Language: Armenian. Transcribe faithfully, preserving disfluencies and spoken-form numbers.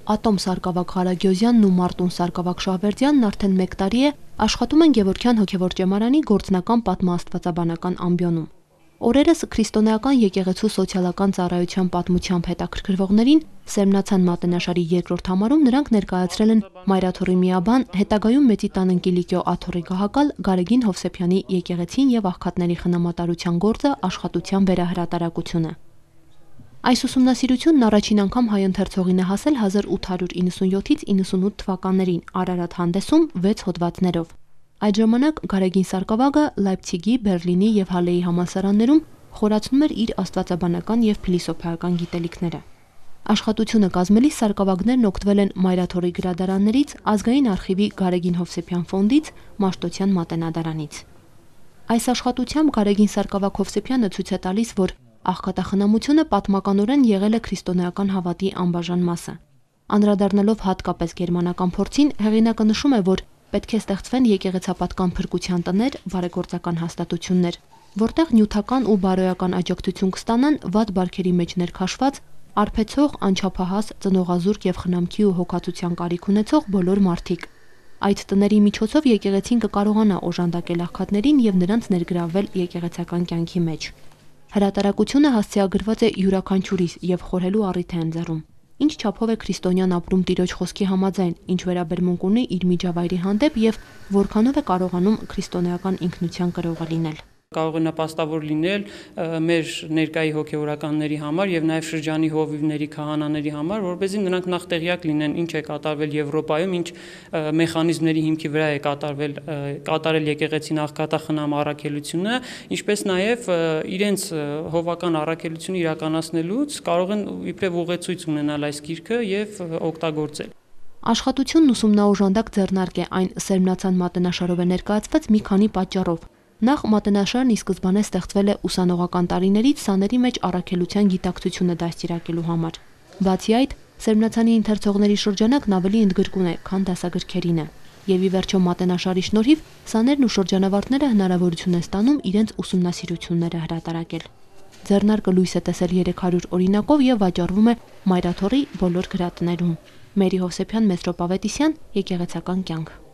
Ատոմ Սարգսակ Ղարագյոզյանն ու Մարտուն Սարգսակ Շահվերդյանն արդեն մեկ տարի է աշխատում են Գևորգյան հոգևոր ճեմարանի գործնական պատմաստվածաբանական ամբիոնում։ Օրերս քրիստոնեական եկեղեցու սոցիալական ծառայության պատմությամբ հետաքրքրվողներին Սերմնացան մատենաշարի երկրորդ համարում նրանք ներկայացրել են Մայրաթոռի միաբան, հետագայում Մեծի տան Կիլիկիո աթոռի գահակալ Գարեգին Հովսեփյանի եկեղեցին եւ աղքատների խնամատարության գործը աշխատության վերահրատարակությունը։ Այս ուսումնասիրությունն առաջին անգամ հայ ընթերցողին է հասել հազար ութ հարյուր իննսունյոթից իննսունութ թվականներին Արարատ հանդեսում վեց հոդվածներով։ Այդ ժամանակ Գարեգին Սարգսակը Լայպցիգի, Բերլինի եւ Հալեի համալսարաններում խորացնում էր իր աստվածաբանական եւ փիլիսոփայական գիտելիքները։ Աշխատությունը կազմելիս Սարգսակներն օգտվել են Մայրաթոռի գրադարաններից, Ազգային արխիվի Գարեգին Հովսեփյան ֆոնդից, Մաշտոցյան մատենադարանից։ Այս աշխատությամբ Գարեգին Սարգսակ Հովսեփյանը ցույց է տալիս, որ աղքատախնամությունը պատմականորեն եղել է քրիստոնեական հավատի անբաժան մասը։ Անդրադառնալով հատկապես գերմանական փորձին, հեղինակը նշում է, որ պետք է ստեղծվեն եկեղեցապատկան փրկության տներ, բարեգործական հաստատություններ, որտեղ նյութական ու բարոյական աջակցություն կստանան վատ բարքերի մեջ ներքաշված, արբեցող, անչափահաս, ծնողազուրկ եւ խնամքի ու հոգացության կարիք ունեցող բոլոր մարդիկ։ Այդ տների միջոցով եկեղեցին կկարողանա օժանդակել աղքատներին եւ նրանց ներգրավվել եկեղեցական կյանքի մեջ։ Հրատարակությունը հասցեագրված է յուրաքանչյուրիս եւ խորհելու առիթ է ընձեռում։ Ինչ չափով է քրիստոնյան ապրում Տիրոջ խոսքի համաձայն, ինչ վերաբերմունք ունի իր միջավայրի հանդեպ եւ որքանով է կարողանում քրիստոնեական ինքնության կրողը լինել։ Կարող է նպաստավոր լինել մեր ներկայի հոգևորականների համար եւ նաեւ շրջանի հովիվների, քահանաների համար, որպեսզի նրանք նախ տեղյակ լինեն ինչ է կատարվել Եվրոպայում, ինչ մեխանիզմների հիմքի վրա է կատարվել կատարել եկեղեցին աղքատախնամ առաքելությունը, ինչպես նաեւ իրենց հովական առաքելությունը իրականացնելուց կարող են իբրև ուղեցույց ունենալ այս գիրքը եւ օգտագործել։ Աշխատությունն ուսումնաօժանդակ ձեռնարկ է, այն Սերմնացան մատենաշարով է ներկայացված մի քանի պատճառով։ Նախ մատենաշարն ի սկզբանե ստեղծվել է ուսանողական տարիներից սաների մեջ առաքելության գիտակցությունը դաստիարակելու համար։ Բացի այդ, Սերմնացանի ընթերցողների շրջանակն ավելի ընդգրկուն է, քան դասագրքերինը։ Եվ ի վերջո մատենաշարի շնորհիվ սաներն ու շրջանավարտները հնարավորություն են ստանում իրենց ուսումնասիրությունները հրատարակել։ Ձեռնարկը լույս է տեսել երեք հարյուր օրինակով եւ վաճառվում է Մայրաթոռի բոլոր գրատներում։ Մերի Հովսեփյան, Մետրոպավետիսյան, Եկեղեցական կյանք։